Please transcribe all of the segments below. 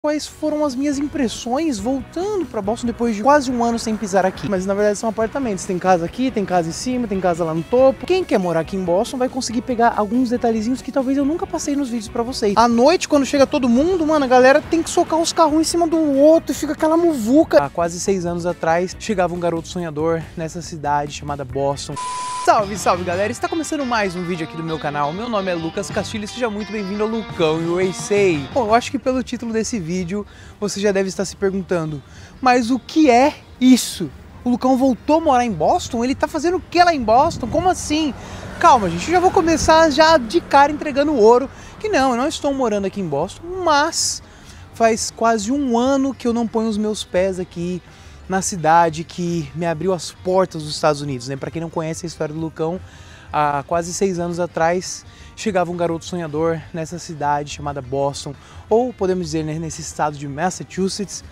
Quais foram as minhas impressões voltando para Boston depois de quase um ano sem pisar aqui. Mas na verdade são apartamentos, tem casa aqui, tem casa em cima, tem casa lá no topo. Quem quer morar aqui em Boston vai conseguir pegar alguns detalhezinhos que talvez eu nunca passei nos vídeos para vocês. À noite, quando chega todo mundo, mano, a galera tem que socar os carros um em cima do outro e fica aquela muvuca. Há quase 6 anos atrás, chegava um garoto sonhador nessa cidade chamada Boston. Salve, salve galera, está começando mais um vídeo aqui do meu canal. Meu nome é Lucas Castilho e seja muito bem-vindo ao Lucão USA. Bom, eu acho que pelo título desse vídeo você já deve estar se perguntando, mas o que é isso? O Lucão voltou a morar em Boston? Ele tá fazendo o que lá em Boston? Como assim? Calma gente, eu já vou começar já de cara entregando ouro, que não, eu não estou morando aqui em Boston, mas faz quase um ano que eu não ponho os meus pés aqui na cidade que me abriu as portas dos Estados Unidos, né? Para quem não conhece a história do Lucão, há quase 6 anos atrás chegava um garoto sonhador nessa cidade chamada Boston, ou podemos dizer, né, nesse estado de Massachusetts,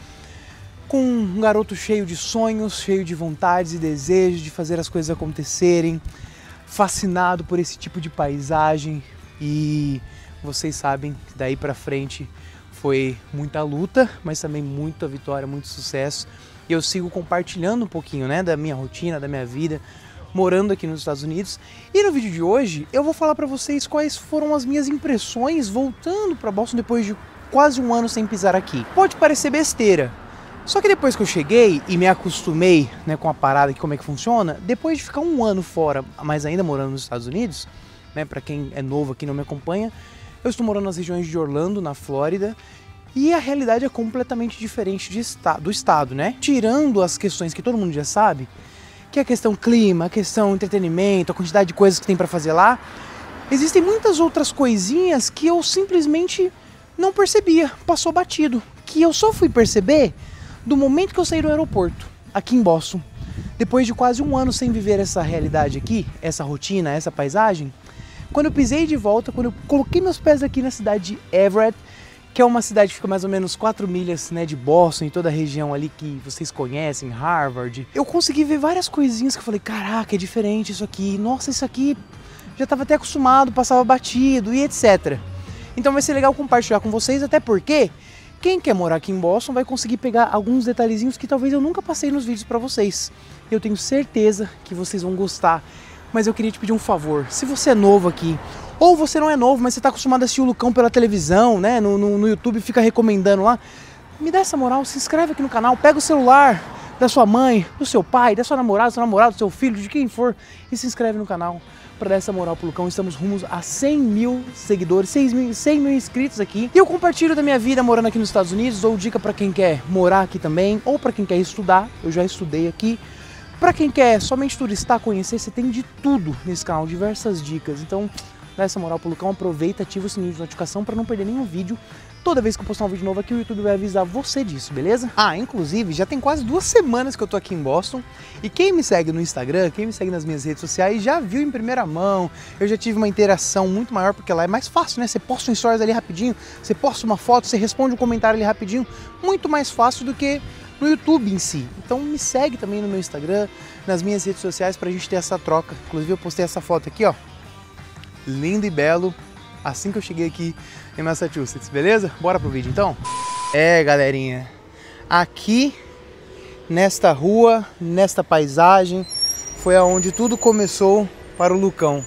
com um garoto cheio de sonhos, cheio de vontades e desejos de fazer as coisas acontecerem, fascinado por esse tipo de paisagem. E vocês sabem que daí para frente foi muita luta, mas também muita vitória, muito sucesso. E eu sigo compartilhando um pouquinho, né, da minha rotina, da minha vida, morando aqui nos Estados Unidos. E no vídeo de hoje eu vou falar para vocês quais foram as minhas impressões voltando para Boston depois de quase um ano sem pisar aqui. Pode parecer besteira, só que depois que eu cheguei e me acostumei, né, com a parada e como é que funciona, depois de ficar um ano fora, mas ainda morando nos Estados Unidos, né, para quem é novo aqui e não me acompanha, eu estou morando nas regiões de Orlando, na Flórida. E a realidade é completamente diferente do estado, né? Tirando as questões que todo mundo já sabe, que é a questão clima, a questão entretenimento, a quantidade de coisas que tem para fazer lá, existem muitas outras coisinhas que eu simplesmente não percebia, passou batido, que eu só fui perceber do momento que eu saí do aeroporto, aqui em Boston. Depois de quase um ano sem viver essa realidade aqui, essa rotina, essa paisagem, quando eu pisei de volta, quando eu coloquei meus pés aqui na cidade de Everett, que é uma cidade que fica mais ou menos 4 milhas, né, de Boston, e toda a região ali que vocês conhecem, Harvard. Eu consegui ver várias coisinhas que eu falei, caraca, é diferente isso aqui, nossa, isso aqui já estava até acostumado, passava batido e etc. Então vai ser legal compartilhar com vocês, até porque quem quer morar aqui em Boston vai conseguir pegar alguns detalhezinhos que talvez eu nunca passei nos vídeos para vocês. Eu tenho certeza que vocês vão gostar, mas eu queria te pedir um favor, se você é novo aqui, ou você não é novo, mas você está acostumado a assistir o Lucão pela televisão, né? No YouTube fica recomendando lá. Me dá essa moral, se inscreve aqui no canal, pega o celular da sua mãe, do seu pai, da sua namorada, do seu namorado, do seu filho, de quem for, e se inscreve no canal para dar essa moral pro Lucão. Estamos rumos a 100 mil seguidores, 100 mil inscritos aqui. E eu compartilho da minha vida morando aqui nos Estados Unidos, dou dica para quem quer morar aqui também, ou para quem quer estudar, eu já estudei aqui. Para quem quer somente turistar, conhecer, você tem de tudo nesse canal, diversas dicas. Então, dá essa moral pro Lucão, aproveita, ativa o sininho de notificação para não perder nenhum vídeo. Toda vez que eu postar um vídeo novo aqui, o YouTube vai avisar você disso, beleza? Ah, inclusive, já tem quase 2 semanas que eu tô aqui em Boston, e quem me segue no Instagram, quem me segue nas minhas redes sociais, já viu em primeira mão. Eu já tive uma interação muito maior, porque lá é mais fácil, né? Você posta um stories ali rapidinho, você posta uma foto, você responde um comentário ali rapidinho, muito mais fácil do que no YouTube em si. Então me segue também no meu Instagram, nas minhas redes sociais, pra gente ter essa troca. Inclusive eu postei essa foto aqui, ó, lindo e belo, assim que eu cheguei aqui em Massachusetts, beleza? Bora pro vídeo então? É, galerinha, aqui nesta rua, nesta paisagem, foi aonde tudo começou para o Lucão.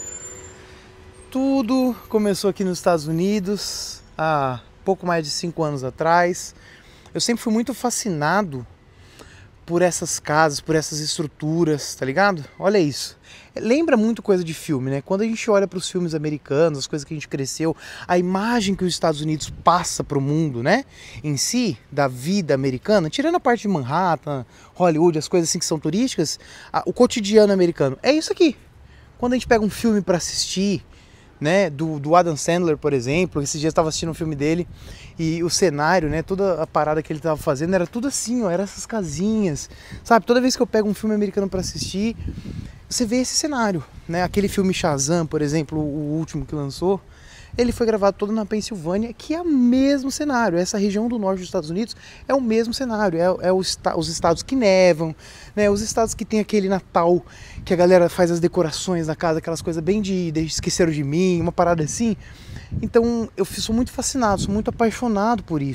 Tudo começou aqui nos Estados Unidos, há pouco mais de 5 anos atrás. Eu sempre fui muito fascinado por essas casas, por essas estruturas, tá ligado? Olha isso. Lembra muito coisa de filme, né? Quando a gente olha para os filmes americanos, as coisas que a gente cresceu, a imagem que os Estados Unidos passa para o mundo, né? Em si, da vida americana, tirando a parte de Manhattan, Hollywood, as coisas assim que são turísticas, o cotidiano americano é isso aqui. Quando a gente pega um filme para assistir, né, do Adam Sandler, por exemplo, esses dias eu estava assistindo um filme dele e o cenário, né, toda a parada que ele estava fazendo era tudo assim, ó, era essas casinhas, sabe? Toda vez que eu pego um filme americano para assistir, você vê esse cenário, né? Aquele filme Shazam, por exemplo, o último que lançou, ele foi gravado todo na Pensilvânia, que é o mesmo cenário. Essa região do norte dos Estados Unidos é o mesmo cenário, os estados que nevam, né? Os estados que tem aquele Natal, que a galera faz as decorações na casa, aquelas coisas bem de Esqueceram de Mim, uma parada assim. Então eu sou muito fascinado, sou muito apaixonado por isso.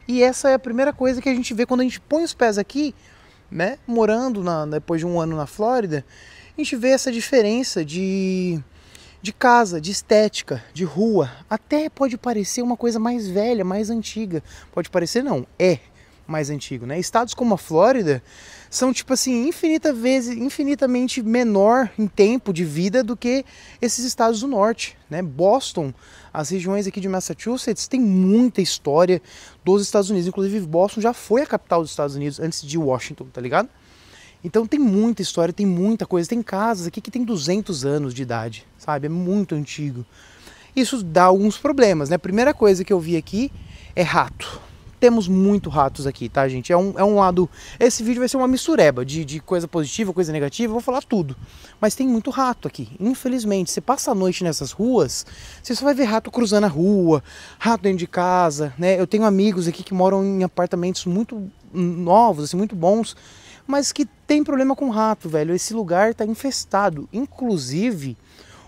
E essa é a primeira coisa que a gente vê quando a gente põe os pés aqui, né? Morando depois de um ano na Flórida, a gente vê essa diferença de casa, de estética, de rua. Até pode parecer uma coisa mais velha, mais antiga. Pode parecer não, é mais antigo, né? Estados como a Flórida são tipo assim, infinitamente menor em tempo de vida do que esses estados do norte, né? Boston, as regiões aqui de Massachusetts tem muita história dos Estados Unidos, inclusive Boston já foi a capital dos Estados Unidos antes de Washington, tá ligado? Então tem muita história, tem muita coisa, tem casas aqui que tem 200 anos de idade, sabe? É muito antigo. Isso dá alguns problemas, né? A primeira coisa que eu vi aqui é rato. Temos muito ratos aqui, tá, gente? É um lado... Esse vídeo vai ser uma mistureba de coisa positiva, coisa negativa, eu vou falar tudo. Mas tem muito rato aqui, infelizmente. Você passa a noite nessas ruas, você só vai ver rato cruzando a rua, rato dentro de casa, né? Eu tenho amigos aqui que moram em apartamentos muito novos, assim, muito bons, mas que tem problema com rato, velho. Esse lugar tá infestado. Inclusive,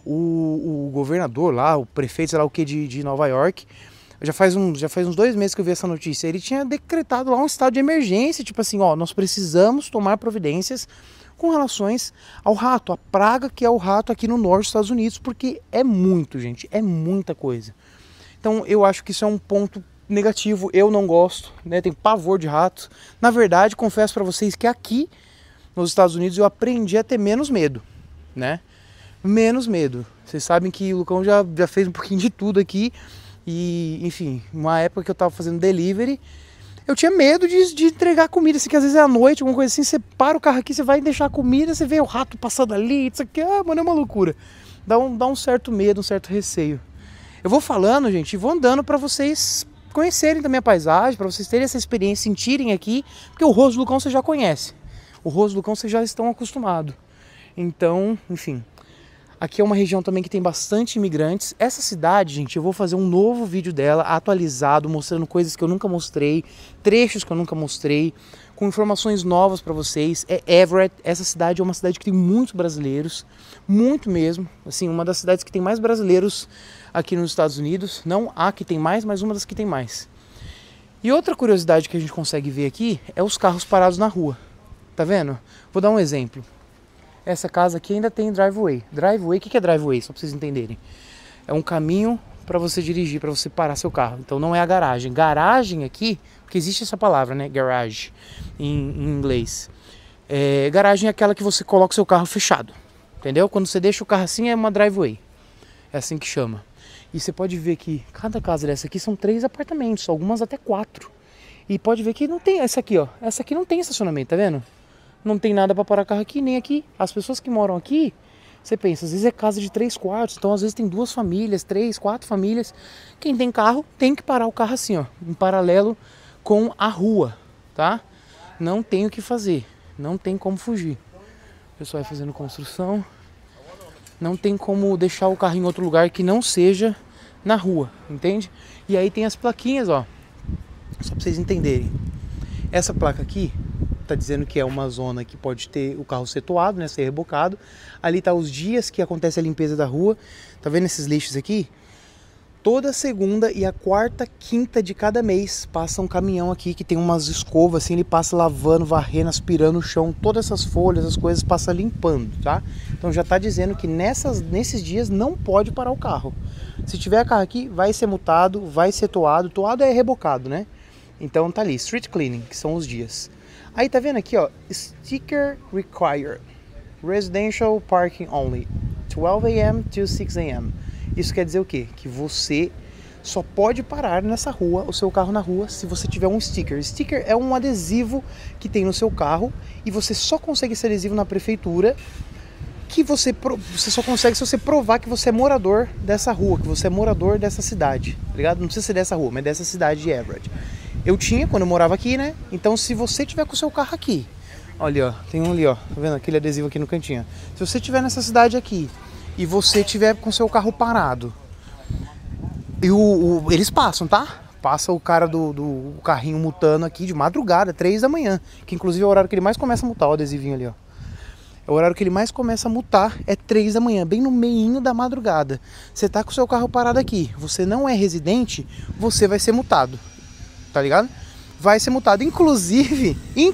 o governador lá, o prefeito, sei lá o que, de Nova York... Já faz uns 2 meses que eu vi essa notícia. Ele tinha decretado lá um estado de emergência, tipo assim, ó, nós precisamos tomar providências com relações ao rato, a praga que é o rato aqui no norte dos Estados Unidos, porque é muito, gente, é muita coisa. Então eu acho que isso é um ponto negativo, eu não gosto, né, tenho pavor de ratos. Na verdade, confesso para vocês que aqui nos Estados Unidos eu aprendi a ter menos medo, né? Menos medo. Vocês sabem que o Lucão já fez um pouquinho de tudo aqui. E, enfim, uma época que eu tava fazendo delivery, eu tinha medo de entregar comida, assim, que às vezes é à noite, alguma coisa assim, você para o carro aqui, você vai deixar a comida, você vê o rato passando ali, isso aqui, mano, é uma loucura. Dá um certo medo, um certo receio. Eu vou falando, gente, e vou andando pra vocês conhecerem também a paisagem, pra vocês terem essa experiência, sentirem aqui, porque o rosto do Lucão você já conhece. O rosto do Lucão vocês já estão acostumados. Então, enfim... Aqui é uma região também que tem bastante imigrantes. Essa cidade, gente, eu vou fazer um novo vídeo dela, atualizado, mostrando coisas que eu nunca mostrei, trechos que eu nunca mostrei, com informações novas para vocês. É Everett. Essa cidade é uma cidade que tem muitos brasileiros, muito mesmo. Assim, uma das cidades que tem mais brasileiros aqui nos Estados Unidos. Não a que tem mais, mas uma das que tem mais. E outra curiosidade que a gente consegue ver aqui é os carros parados na rua. Tá vendo? Vou dar um exemplo. Essa casa aqui ainda tem driveway. Driveway, o que é driveway? Só para vocês entenderem. É um caminho para você dirigir, para você parar seu carro. Então não é a garagem. Garagem aqui, porque existe essa palavra, né? Garage, em inglês. Garagem é aquela que você coloca o seu carro fechado. Entendeu? Quando você deixa o carro assim, é uma driveway. É assim que chama. E você pode ver que cada casa dessa aqui são 3 apartamentos, algumas até 4. E pode ver que não tem essa aqui, ó. Essa aqui não tem estacionamento, tá vendo? Não tem nada para parar carro aqui, nem aqui. As pessoas que moram aqui, você pensa, às vezes é casa de 3 quartos, então às vezes tem 2 famílias, 3, 4 famílias. Quem tem carro tem que parar o carro assim, ó, em paralelo com a rua, tá? Não tem o que fazer, não tem como fugir. O pessoal vai fazendo construção, não tem como deixar o carro em outro lugar que não seja na rua, entende? E aí tem as plaquinhas, ó, só para vocês entenderem. Essa placa aqui tá dizendo que é uma zona que pode ter o carro ser toado, né, ser rebocado. Ali tá os dias que acontece a limpeza da rua. Tá vendo esses lixos aqui? Toda segunda e a quarta, quinta de cada mês passa um caminhão aqui que tem umas escovas assim, ele passa lavando, varrendo, aspirando o chão, todas essas folhas, as coisas passa limpando, tá? Então já tá dizendo que nesses dias não pode parar o carro. Se tiver carro aqui, vai ser multado, vai ser toado. Toado é rebocado, né? Então tá ali, street cleaning, que são os dias. Aí tá vendo aqui, ó, sticker required, residential parking only, 12 a.m. to 6 a.m. Isso quer dizer o quê? Que você só pode parar nessa rua, o seu carro na rua, se você tiver um sticker. Sticker é um adesivo que tem no seu carro e você só consegue esse adesivo na prefeitura, que você só consegue se você provar que você é morador dessa rua, que você é morador dessa cidade, tá ligado? Não precisa ser dessa rua, mas dessa cidade de Everett. Eu tinha quando eu morava aqui, né? Então se você tiver com o seu carro aqui, olha, ó, tem um ali, ó, tá vendo aquele adesivo aqui no cantinho? Se você tiver nessa cidade aqui e você tiver com o seu carro parado, e eles passam, tá? Passa o cara do carrinho multando aqui de madrugada, 3 da manhã, que inclusive é o horário que ele mais começa a multar, o adesivinho ali, ó. É o horário que ele mais começa a multar, é 3 da manhã, bem no meinho da madrugada. Você tá com o seu carro parado aqui, você não é residente, você vai ser multado. Tá ligado? vai ser multado. Inclusive,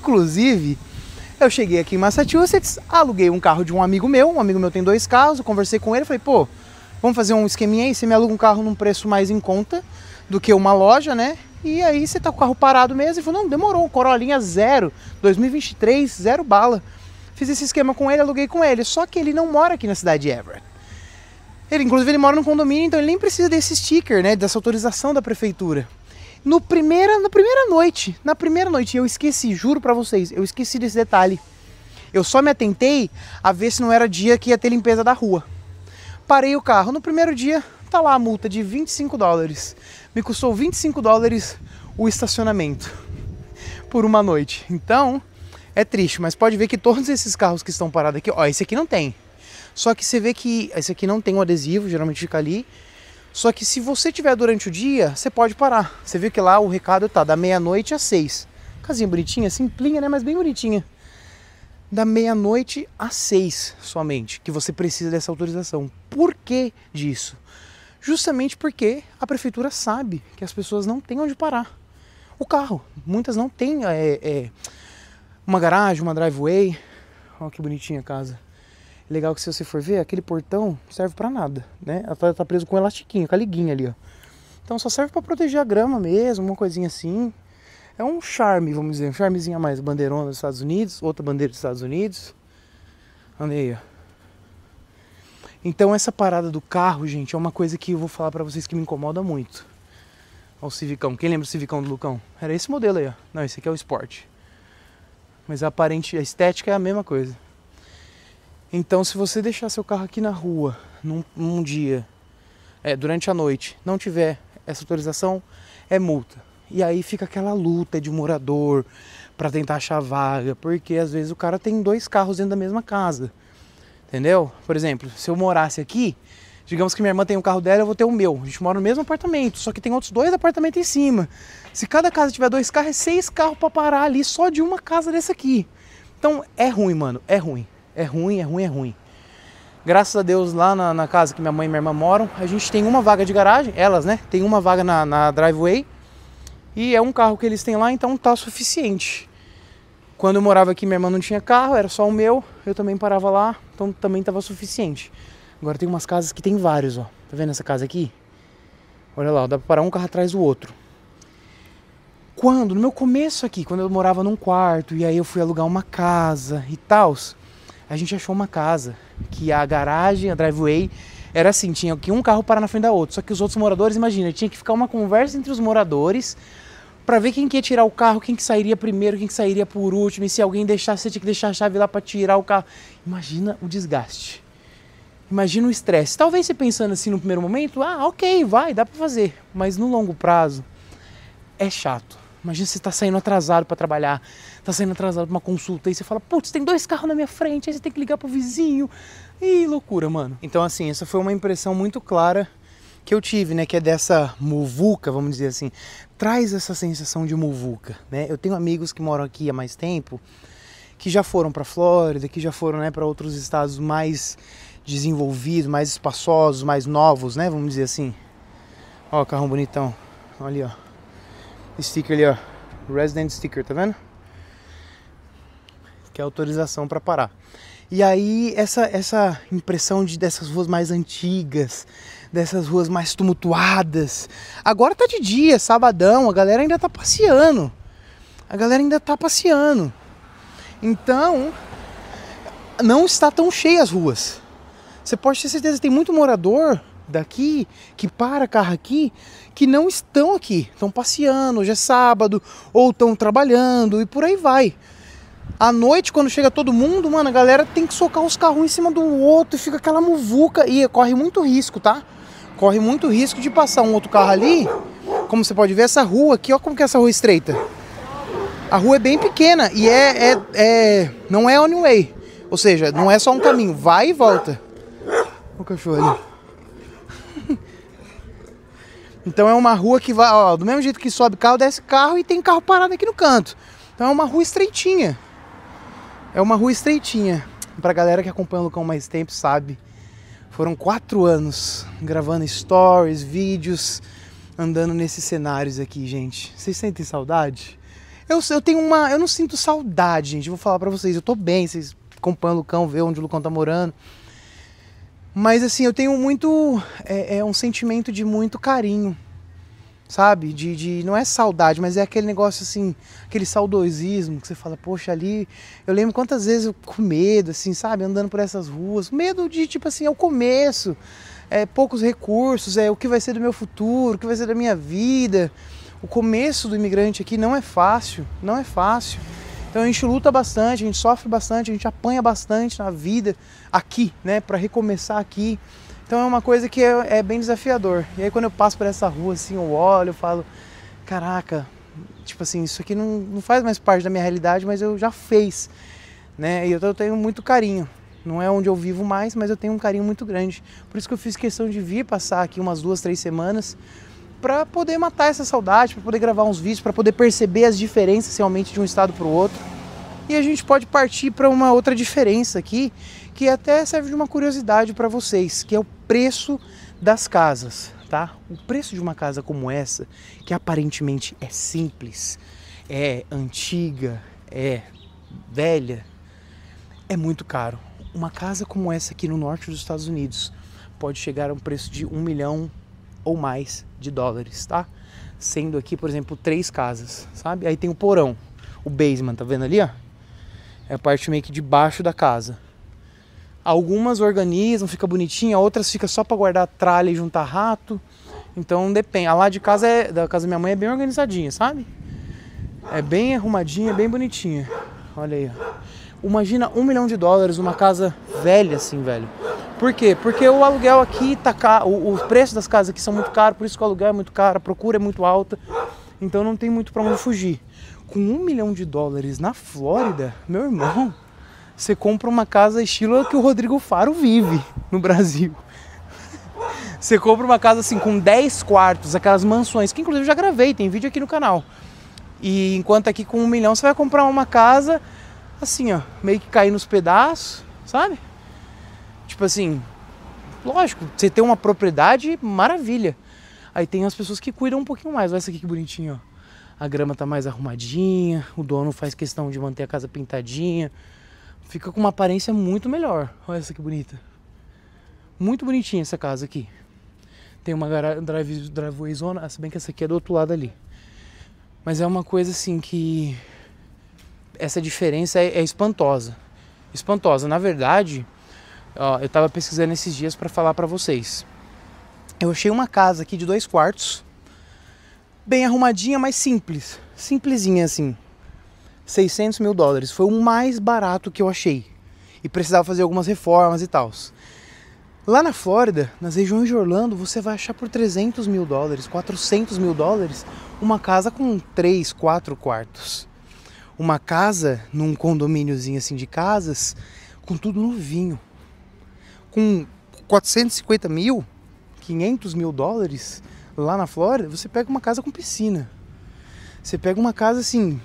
eu cheguei aqui em Massachusetts, aluguei um carro de um amigo meu tem 2 carros, eu conversei com ele, falei, pô, vamos fazer um esqueminha aí, você me aluga um carro num preço mais em conta do que uma loja, né? E aí você tá com o carro parado mesmo. Ele falou, não, demorou, Corolinha 0, 2023, 0 bala. Fiz esse esquema com ele, aluguei com ele, só que ele não mora aqui na cidade de Everett. Inclusive ele mora num condomínio, então ele nem precisa desse sticker, né, dessa autorização da prefeitura. Na primeira noite, eu esqueci, juro pra vocês, eu esqueci desse detalhe. Eu só me atentei a ver se não era dia que ia ter limpeza da rua. Parei o carro, no primeiro dia, tá lá a multa de $25. Me custou $25 o estacionamento por uma noite. Então, é triste, mas pode ver que todos esses carros que estão parados aqui, ó, esse aqui não tem. Só que você vê que esse aqui não tem um adesivo, geralmente fica ali. Só que se você tiver durante o dia, você pode parar. Você viu que lá o recado tá da meia-noite às 6. Casinha bonitinha, simplinha, né? Mas bem bonitinha. Da meia-noite às 6 somente, que você precisa dessa autorização. Por que disso? Justamente porque a prefeitura sabe que as pessoas não têm onde parar o carro. Muitas não têm uma garagem, uma driveway. Olha que bonitinha a casa. Legal que se você for ver, aquele portão serve pra nada, né? Ela tá preso com um elastiquinho, com a liguinha ali, ó. Então só serve pra proteger a grama mesmo, uma coisinha assim. É um charme, vamos dizer, um charmezinho a mais. Bandeirona dos Estados Unidos, outra bandeira dos Estados Unidos. Olha aí, ó. Então essa parada do carro, gente, é uma coisa que eu vou falar pra vocês que me incomoda muito. Olha o Civicão. Quem lembra do Civicão do Lucão? Era esse modelo aí, ó. Não, esse aqui é o Sport. Mas a estética é a mesma coisa. Então, se você deixar seu carro aqui na rua, num dia, durante a noite, não tiver essa autorização, é multa. E aí fica aquela luta de morador para tentar achar vaga, porque às vezes o cara tem 2 carros dentro da mesma casa, entendeu? Por exemplo, se eu morasse aqui, digamos que minha irmã tem um carro dela, eu vou ter o meu. A gente mora no mesmo apartamento, só que tem outros 2 apartamentos em cima. Se cada casa tiver 2 carros, é 6 carros para parar ali só de uma casa dessa aqui. Então, é ruim, mano, é ruim. É ruim. Graças a Deus, lá na casa que minha mãe e minha irmã moram, a gente tem uma vaga de garagem, elas, né? Tem uma vaga na driveway. E é um carro que eles têm lá, então tá suficiente. Quando eu morava aqui, minha irmã não tinha carro, era só o meu. Eu também parava lá, então também tava suficiente. Agora tem umas casas que tem vários, ó. Tá vendo essa casa aqui? Olha lá, dá pra parar um carro atrás do outro. No meu começo aqui, quando eu morava num quarto, e aí eu fui alugar uma casa e tal, a gente achou uma casa que a garagem, a driveway, era assim, tinha que um carro parar na frente da outra. Só que os outros moradores, imagina, tinha que ficar uma conversa entre os moradores pra ver quem que ia tirar o carro, quem que sairia primeiro, quem que sairia por último. E se alguém deixasse, você tinha que deixar a chave lá pra tirar o carro. Imagina o desgaste. Imagina o estresse. Talvez você pensando assim no primeiro momento, ok, dá pra fazer. Mas no longo prazo, é chato. Imagina você tá saindo atrasado pra trabalhar, tá saindo atrasado pra uma consulta, aí você fala, putz, tem 2 carros na minha frente, aí você tem que ligar pro vizinho. Ih, loucura, mano. Então assim, essa foi uma impressão muito clara que eu tive, né, que é dessa muvuca, vamos dizer assim. Traz essa sensação de muvuca, né? Eu tenho amigos que moram aqui há mais tempo, que já foram pra Flórida, que já foram, né, pra outros estados mais desenvolvidos, mais espaçosos, mais novos, né, vamos dizer assim. Ó, carrão bonitão. Olha ali, ó. Sticker ali, ó, Resident Sticker, tá vendo? Que é autorização para parar. E aí essa impressão dessas ruas mais antigas, dessas ruas mais tumultuadas. Agora tá de dia, sabadão, a galera ainda tá passeando. Então, não está tão cheia as ruas. Você pode ter certeza que tem muito morador daqui, que para carro aqui, que não estão aqui, estão passeando, hoje é sábado, ou estão trabalhando e por aí vai. À noite, quando chega todo mundo, mano, a galera tem que socar os carros um em cima do outro e fica aquela muvuca e corre muito risco, tá? Corre muito risco de passar um outro carro ali. Como você pode ver, essa rua aqui, ó como que é essa rua estreita. A rua é bem pequena e não é one way, ou seja, não é só um caminho, vai e volta. Olha o cachorro ali. Então é uma rua que vai, ó, do mesmo jeito que sobe carro, desce carro e tem carro parado aqui no canto. Então é uma rua estreitinha. Pra galera que acompanha o Lucão mais tempo sabe. Foram 4 anos gravando stories, vídeos, andando nesses cenários aqui, gente. Vocês sentem saudade? Eu tenho uma... Eu não sinto saudade, gente. Vou falar pra vocês. Eu tô bem. Vocês acompanham o Lucão, vê onde o Lucão tá morando. Mas assim, eu tenho muito... um sentimento de muito carinho. Sabe? Não é saudade, mas é aquele negócio assim... Aquele saudosismo que você fala, poxa, ali... Eu lembro quantas vezes eu com medo, assim, sabe? Andando por essas ruas. Medo de, tipo assim, é o começo. Poucos recursos. O que vai ser do meu futuro. O que vai ser da minha vida. O começo do imigrante aqui não é fácil. Não é fácil. Então a gente luta bastante, a gente sofre bastante, a gente apanha bastante na vida aqui, né? Pra recomeçar aqui. Então é uma coisa que é bem desafiador. E aí quando eu passo por essa rua assim, eu olho, eu falo, caraca, tipo assim, isso aqui não faz mais parte da minha realidade, mas eu já fiz, né? E eu tenho muito carinho. Não é onde eu vivo mais, mas eu tenho um carinho muito grande. Por isso que eu fiz questão de vir passar aqui umas 2, 3 semanas para poder matar essa saudade, para poder gravar uns vídeos, para poder perceber as diferenças realmente de um estado para o outro. E a gente pode partir para uma outra diferença aqui, que até serve de uma curiosidade para vocês, que é o preço das casas, tá? O preço de uma casa como essa, que aparentemente é simples, é antiga, é velha, é muito caro. Uma casa como essa aqui no norte dos Estados Unidos pode chegar a um preço de 1 milhão ou mais de dólares, tá? Sendo aqui, por exemplo, 3 casas, sabe? Aí tem o porão, o basement, tá vendo ali, ó? É a parte meio que de baixo da casa. Algumas organizam, fica bonitinha, outras fica só para guardar tralha e juntar rato. Então depende. A lá de casa da casa da minha mãe é bem organizadinha, sabe? É bem arrumadinha, bem bonitinha. Olha aí, ó. Imagina 1 milhão de dólares uma casa velha assim, velho. Por quê? Porque o aluguel aqui tá caro, o preço das casas aqui são muito caros, por isso que o aluguel é muito caro, a procura é muito alta. Então não tem muito para onde fugir. Com 1 milhão de dólares na Flórida, meu irmão, você compra uma casa estilo que o Rodrigo Faro vive no Brasil. Você compra uma casa assim com 10 quartos, aquelas mansões, que inclusive eu já gravei, tem vídeo aqui no canal. E enquanto aqui com 1 milhão você vai comprar uma casa assim, ó, meio que cair nos pedaços, sabe? Tipo assim, lógico, você tem uma propriedade, maravilha. Aí tem as pessoas que cuidam um pouquinho mais. Olha essa aqui que bonitinho, ó. A grama tá mais arrumadinha, o dono faz questão de manter a casa pintadinha. Fica com uma aparência muito melhor. Olha essa que bonita. Muito bonitinha essa casa aqui. Tem uma driveway zona, se bem que essa aqui é do outro lado ali. Mas é uma coisa assim que... Essa diferença é espantosa. Espantosa. Na verdade, ó, eu tava pesquisando esses dias para falar para vocês. Eu achei uma casa aqui de 2 quartos. Bem arrumadinha, mas simples. Simplesinha assim. 600 mil dólares. Foi o mais barato que eu achei. E precisava fazer algumas reformas e tal. Lá na Flórida, nas regiões de Orlando, você vai achar por 300 mil dólares, 400 mil dólares, uma casa com 3, 4 quartos. Uma casa num condomíniozinho assim de casas, com tudo novinho. Com 450 mil, 500 mil dólares, lá na Flórida, você pega uma casa com piscina. Você pega uma casa assim,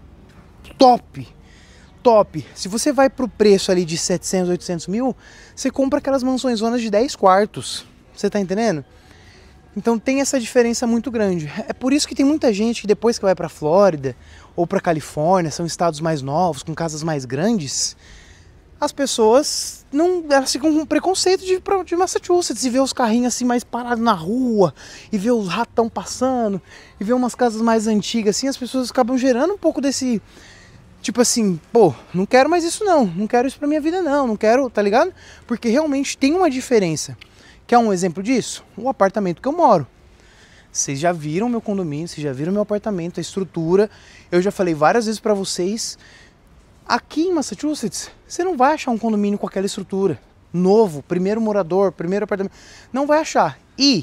top. Top. Se você vai pro preço ali de 700, 800 mil, você compra aquelas mansões zonas de 10 quartos. Você tá entendendo? Então tem essa diferença muito grande. É por isso que tem muita gente que depois que vai pra Flórida ou pra Califórnia, são estados mais novos, com casas mais grandes, as pessoas elas ficam com preconceito de ir de Massachusetts e ver os carrinhos assim mais parados na rua, e ver os ratão passando, e ver umas casas mais antigas assim, as pessoas acabam gerando um pouco desse... Tipo assim, pô, não quero mais isso não quero isso pra minha vida não quero, tá ligado? Porque realmente tem uma diferença. Quer um exemplo disso? O apartamento que eu moro. Vocês já viram meu condomínio, vocês já viram meu apartamento, a estrutura. Eu já falei várias vezes pra vocês. Aqui em Massachusetts, você não vai achar um condomínio com aquela estrutura. Novo, primeiro morador, primeiro apartamento. Não vai achar. E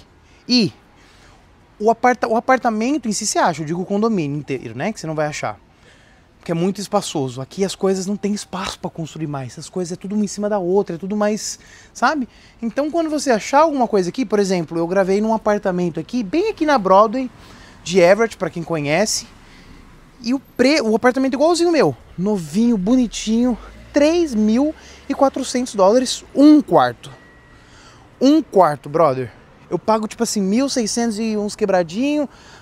o apartamento em si você acha, eu digo o condomínio inteiro, né? Que você não vai achar. Que é muito espaçoso. Aqui as coisas não tem espaço para construir mais. As coisas é tudo uma em cima da outra, é tudo mais, sabe? Então quando você achar alguma coisa aqui, por exemplo, eu gravei num apartamento aqui, bem aqui na Broadway, de Everett, para quem conhece. E o apartamento igualzinho o meu, novinho, bonitinho, 3.400 dólares, um quarto. Um quarto, brother. Eu pago tipo assim, 1.600 e uns quebradinho,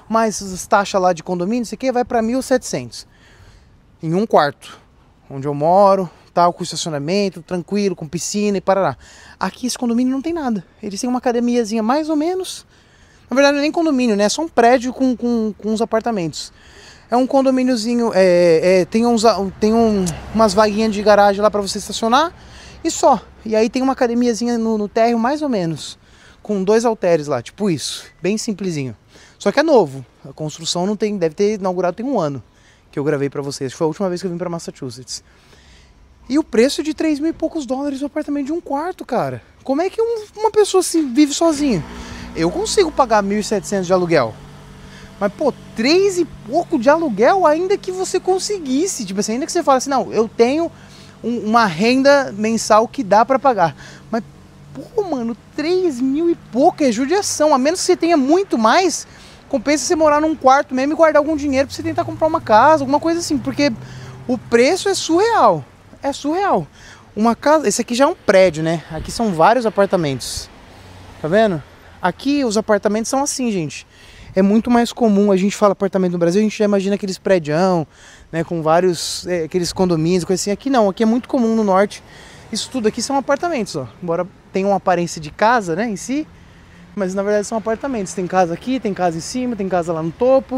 mais as taxas lá de condomínio, isso aqui vai para 1.700 em um quarto, onde eu moro, tal, com estacionamento, tranquilo, com piscina e parará. Aqui esse condomínio não tem nada. Eles têm uma academiazinha mais ou menos. Na verdade não é nem condomínio, né? É só um prédio com uns apartamentos. É um condomíniozinho, tem umas vaguinhas de garagem lá para você estacionar e só. E aí tem uma academiazinha no térreo mais ou menos, com 2 halteres lá, tipo isso, bem simplesinho. Só que é novo, a construção não tem, deve ter inaugurado tem um ano que eu gravei para vocês. Foi a última vez que eu vim para Massachusetts. E o preço de 3 mil e poucos dólares o apartamento de um quarto, cara. Como é que uma pessoa assim vive sozinha? Eu consigo pagar 1.700 de aluguel. Mas, pô, 3 e pouco de aluguel, ainda que você conseguisse. Tipo assim, ainda que você fale assim, não, eu tenho uma renda mensal que dá pra pagar. Mas, pô, mano, 3 mil e pouco é judiação. A menos que você tenha muito mais, compensa você morar num quarto mesmo e guardar algum dinheiro pra você tentar comprar uma casa, alguma coisa assim. Porque o preço é surreal. É surreal. Uma casa, esse aqui já é um prédio, né? Aqui são vários apartamentos. Tá vendo? Aqui os apartamentos são assim, gente. É muito mais comum, a gente fala apartamento no Brasil, a gente já imagina aqueles prédios, né, com vários, aqueles condomínios, coisa assim. Aqui não, aqui é muito comum no norte. Isso tudo aqui são apartamentos, ó. Embora tenha uma aparência de casa, né, em si, mas na verdade são apartamentos. Tem casa aqui, tem casa em cima, tem casa lá no topo.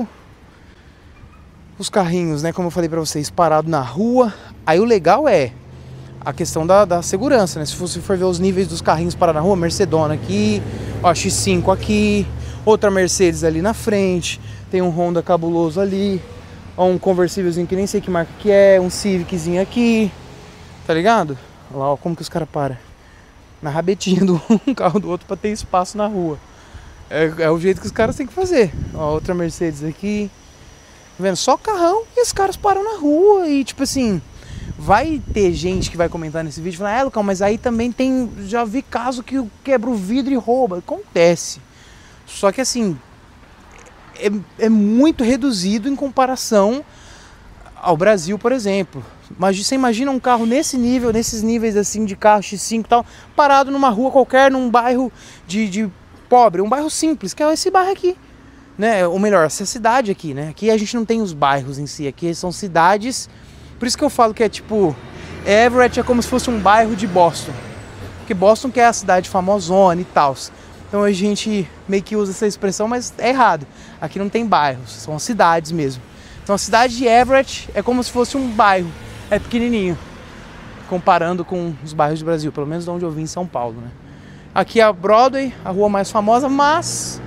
Os carrinhos, né, como eu falei pra vocês, parados na rua. Aí o legal é a questão da segurança, né? Se você for ver os níveis dos carrinhos parados na rua, Mercedona aqui, ó, X5 aqui, outra Mercedes ali na frente, tem um Honda cabuloso ali, ó, um conversívelzinho que nem sei que marca que é, um Civiczinho aqui, tá ligado? Olha lá, ó, como que os caras param na rabetinha do um carro do outro pra ter espaço na rua. É o jeito que os caras têm que fazer. Ó, outra Mercedes aqui, tá vendo? Só carrão e os caras param na rua e tipo assim, vai ter gente que vai comentar nesse vídeo e falar, Lucão, mas aí também tem, já vi caso que quebra o vidro e rouba. Acontece. Só que assim, é muito reduzido em comparação ao Brasil, por exemplo. Mas você imagina um carro nesse nível, nesses níveis assim de carro X5 e tal, parado numa rua qualquer, num bairro de pobre, um bairro simples, que é esse bairro aqui, né? Ou melhor, essa cidade aqui, né? Aqui a gente não tem os bairros em si, aqui são cidades. Por isso que eu falo que é tipo, Everett é como se fosse um bairro de Boston. Porque Boston que é a cidade famosona e tal. Então a gente meio que usa essa expressão, mas é errado. Aqui não tem bairros, são cidades mesmo. Então a cidade de Everett é como se fosse um bairro, é pequenininho, comparando com os bairros do Brasil, pelo menos de onde eu vim, em São Paulo, né? Aqui é a Broadway, a rua mais famosa, mas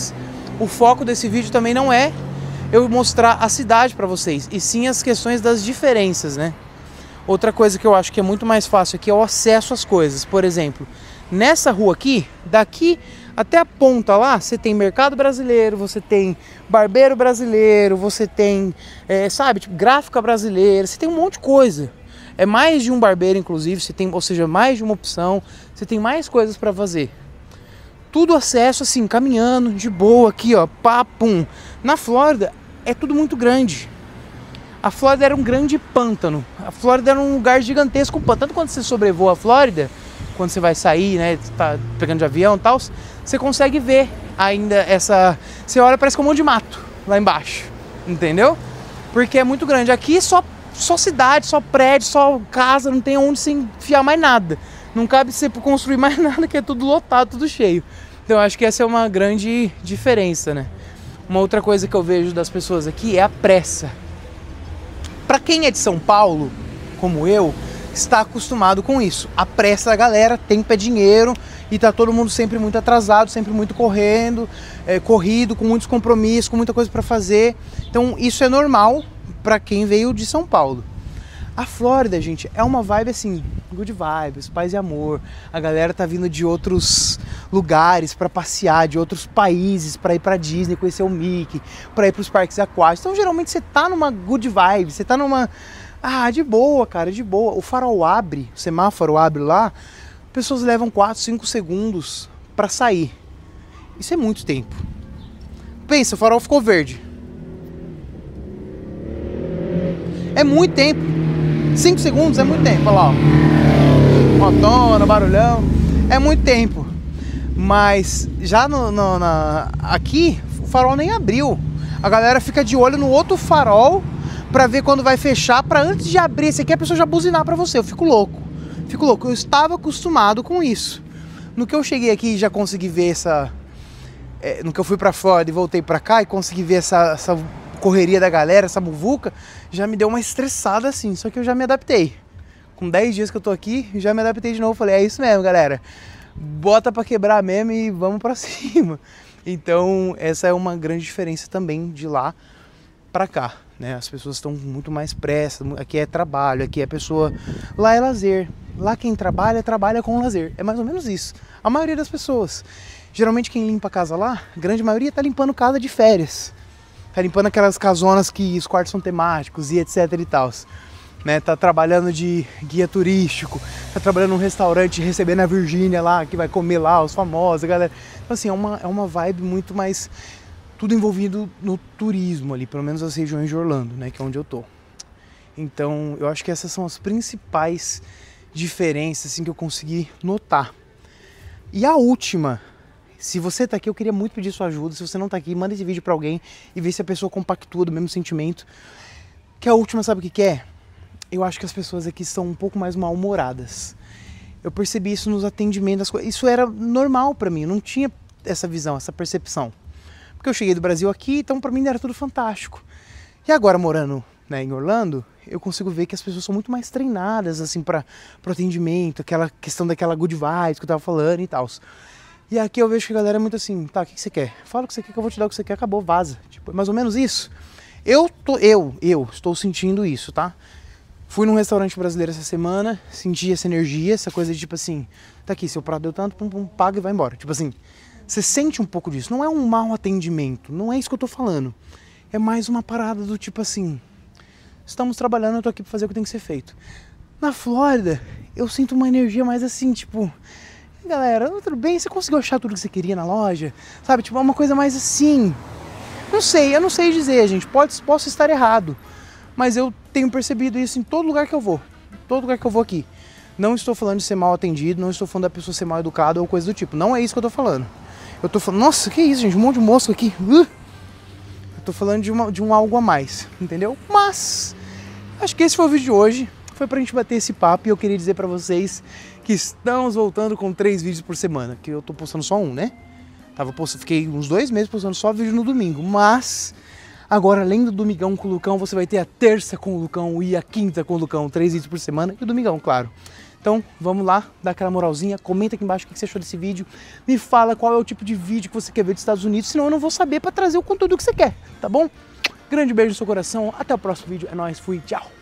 o foco desse vídeo também não é eu mostrar a cidade para vocês, e sim as questões das diferenças, né? Outra coisa que eu acho que é muito mais fácil aqui é o acesso às coisas. Por exemplo, nessa rua aqui, daqui até a ponta lá, você tem mercado brasileiro, você tem barbeiro brasileiro, você tem, sabe, tipo, gráfica brasileira, você tem um monte de coisa. É mais de um barbeiro, inclusive, você tem, ou seja, mais de uma opção, você tem mais coisas para fazer. Tudo acesso assim, caminhando, de boa, aqui ó, papum. Na Flórida é tudo muito grande. A Flórida era um grande pântano. A Flórida era um lugar gigantesco. Tanto quando você sobrevoa a Flórida, quando você vai sair, né, tá pegando de avião e tal, você consegue ver ainda essa... Você olha, parece que é um monte de mato lá embaixo, entendeu? Porque é muito grande. Aqui só cidade, só prédio, só casa, não tem onde se enfiar mais nada. Não cabe você construir mais nada, que é tudo lotado, tudo cheio. Então eu acho que essa é uma grande diferença, né? Uma outra coisa que eu vejo das pessoas aqui é a pressa. Para quem é de São Paulo, como eu, está acostumado com isso. A pressa da galera, tempo é dinheiro e tá todo mundo sempre muito atrasado, sempre muito corrido, com muitos compromissos, com muita coisa para fazer. Então isso é normal para quem veio de São Paulo. A Flórida, gente, é uma vibe assim, good vibes, paz e amor. A galera tá vindo de outros lugares para passear, de outros países, para ir para Disney, conhecer o Mickey, para ir para os parques aquáticos. Então, geralmente você tá numa good vibe, você tá numa de boa, cara, de boa. O farol abre, o semáforo abre lá, pessoas levam 4, 5 segundos para sair. Isso é muito tempo. Pensa, o farol ficou verde. É muito tempo. 5 segundos é muito tempo, olha lá, ó. Motona, barulhão, é muito tempo. Mas já aqui o farol nem abriu. A galera fica de olho no outro farol pra ver quando vai fechar, pra antes de abrir esse aqui a pessoa já buzinar pra você. Eu fico louco. Fico louco. Eu estava acostumado com isso. No que eu cheguei aqui e já consegui ver essa... no que eu fui pra Flórida e voltei pra cá e consegui ver essa correria da galera, essa muvuca, já me deu uma estressada assim. Só que eu já me adaptei. Com 10 dias que eu tô aqui, já me adaptei de novo. Falei, é isso mesmo, galera. Bota pra quebrar mesmo e vamos pra cima. Então, essa é uma grande diferença também de lá pra cá, né? As pessoas estão muito mais pressas. Aqui é trabalho, aqui é pessoa... Lá é lazer. Lá quem trabalha, trabalha com lazer. É mais ou menos isso. A maioria das pessoas. Geralmente quem limpa a casa lá, a grande maioria tá limpando casa de férias. Tá limpando aquelas casonas que os quartos são temáticos e etc e tal. Né, tá trabalhando de guia turístico, tá trabalhando num restaurante, recebendo a Virgínia lá, que vai comer lá, os famosos, a galera. Então assim, é uma vibe muito mais, tudo envolvido no turismo ali, pelo menos as regiões de Orlando, né, que é onde eu tô. Então, eu acho que essas são as principais diferenças, assim, que eu consegui notar. E a última, se você tá aqui, eu queria muito pedir sua ajuda. Se você não tá aqui, manda esse vídeo pra alguém e vê se a pessoa compactua do mesmo sentimento. Que a última, sabe o que é? Eu acho que as pessoas aqui são um pouco mais mal-humoradas. Eu percebi isso nos atendimentos das coisas. Isso era normal pra mim, eu não tinha essa visão, essa percepção. Porque eu cheguei do Brasil aqui, então pra mim era tudo fantástico. E agora morando, né, em Orlando, eu consigo ver que as pessoas são muito mais treinadas assim para o atendimento, aquela questão daquela good vibes que eu tava falando e tal. E aqui eu vejo que a galera é muito assim, tá, o que você quer? Fala o que você quer que eu vou te dar o que você quer, acabou, vaza. Tipo, é mais ou menos isso. Eu estou sentindo isso, tá? Fui num restaurante brasileiro essa semana, senti essa energia, essa coisa de tipo assim, tá aqui, seu prato deu tanto, pum, pum, paga e vai embora. Tipo assim, você sente um pouco disso. Não é um mau atendimento, não é isso que eu tô falando. É mais uma parada do tipo assim, estamos trabalhando, eu tô aqui pra fazer o que tem que ser feito. Na Flórida, eu sinto uma energia mais assim, tipo, galera, tudo bem, você conseguiu achar tudo que você queria na loja? Sabe, tipo, é uma coisa mais assim, não sei, eu não sei dizer, gente, posso estar errado. Mas eu tenho percebido isso em todo lugar que eu vou. Todo lugar que eu vou aqui. Não estou falando de ser mal atendido, não estou falando da pessoa ser mal educada ou coisa do tipo. Não é isso que eu estou falando. Eu estou falando, nossa, que isso, gente, um monte de mosca aqui. Eu estou falando de um algo a mais, entendeu? Mas, acho que esse foi o vídeo de hoje. Foi pra gente bater esse papo e eu queria dizer pra vocês que estamos voltando com 3 vídeos por semana. Que eu tô postando só um, né? Fiquei uns 2 meses postando só vídeo no domingo, mas... Agora, além do Domingão com o Lucão, você vai ter a terça com o Lucão e a quinta com o Lucão. 3 vídeos por semana e o Domingão, claro. Então, vamos lá, dá aquela moralzinha. Comenta aqui embaixo o que você achou desse vídeo. Me fala qual é o tipo de vídeo que você quer ver dos Estados Unidos, senão eu não vou saber para trazer o conteúdo que você quer, tá bom? Grande beijo no seu coração, até o próximo vídeo. É nóis, fui, tchau!